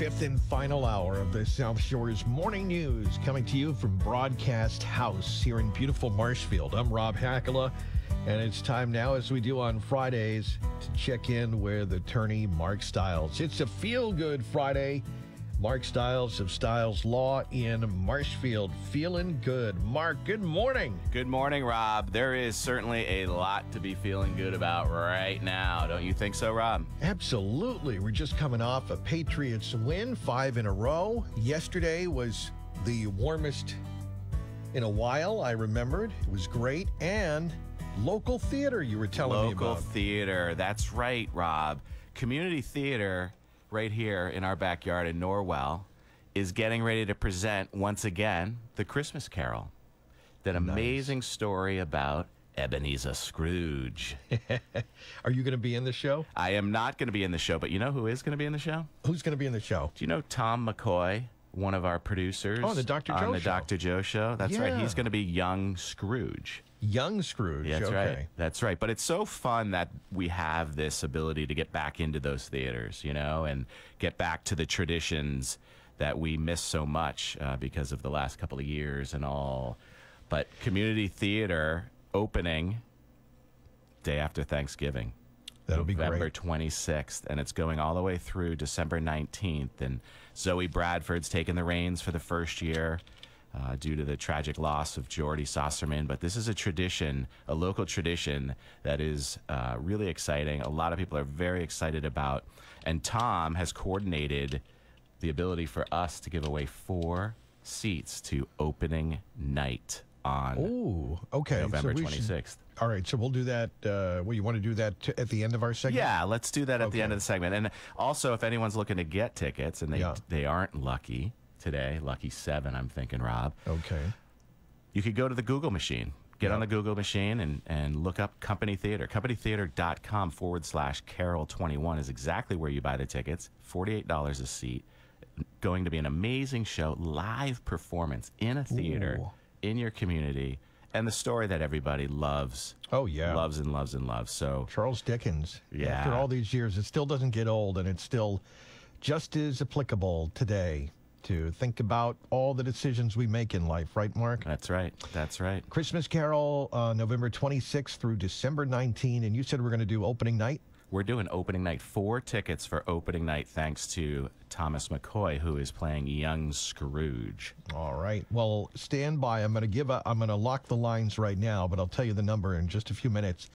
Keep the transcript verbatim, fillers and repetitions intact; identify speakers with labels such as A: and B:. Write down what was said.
A: fifth and final hour of the South Shore's Morning News, coming to you from Broadcast House here in beautiful Marshfield. I'm Rob Hackala, and it's time now, as we do on Fridays, to check in with attorney Mark Stiles. It's a feel-good Friday. Mark Stiles of Stiles Law in Marshfield. Feeling good. Mark, good morning.
B: Good morning, Rob. There is certainly a lot to be feeling good about right now. Don't you think so, Rob?
A: Absolutely. We're just coming off a Patriots win, five in a row. Yesterday was the warmest in a while, I remembered. It was great. And local theater, you were telling
B: local
A: me about.
B: Local theater. That's right, Rob. Community theater right here in our backyard in Norwell is getting ready to present once again the Christmas Carol. That amazing nice. story about Ebenezer Scrooge.
A: Are you going to be in the show?
B: I am not going to be in the show, but you know who is going to be in the show?
A: Who's going to be in the show?
B: Do you know Tom McCoy, one of our producers?
A: Oh, the Doctor Joe
B: On the
A: show.
B: Doctor Joe show. That's
A: yeah.
B: right. He's going to be young Scrooge.
A: Young Scrooge.
B: That's
A: okay.
B: right. That's right. But it's so fun that we have this ability to get back into those theaters, you know, and get back to the traditions that we miss so much uh, because of the last couple of years and all. But community theater opening day after Thanksgiving.
A: That'll be great.
B: November twenty-sixth, and it's going all the way through December nineteenth. And Zoe Bradford's taking the reins for the first year. Uh, due to the tragic loss of Jordy Sosserman. But this is a tradition, a local tradition that is uh, really exciting. A lot of people are very excited about. And Tom has coordinated the ability for us to give away four seats to opening night on
A: Ooh, okay.
B: November
A: so
B: twenty-sixth.
A: Should, all right, so we'll do that. Uh, well, you want to do that t- at the end of our segment?
B: Yeah, let's do that at
A: okay.
B: the end of the segment. And also, if anyone's looking to get tickets and they,
A: yeah.
B: they aren't lucky today, lucky seven, I'm thinking, Rob.
A: Okay.
B: You could go to the Google machine. Get yep. on the Google machine and, and look up Company Theater. company theater dot com forward slash Carol twenty-one is exactly where you buy the tickets. forty-eight dollars a seat. Going to be an amazing show, live performance in a theater, Ooh. in your community, and the story that everybody loves.
A: Oh, yeah.
B: Loves and loves and loves. So
A: Charles Dickens.
B: Yeah.
A: After all these years, it still doesn't get old, and it's still just as applicable today to think about all the decisions we make in life, right, Mark?
B: That's right. That's right.
A: Christmas Carol, uh, November twenty-sixth through December nineteenth, and you said we're going to do opening night?
B: We're doing opening night. Four tickets for opening night, thanks to Thomas McCoy, who is playing young Scrooge.
A: All right. Well, stand by. I'm going to give a, I'm going to lock the lines right now, but I'll tell you the number in just a few minutes.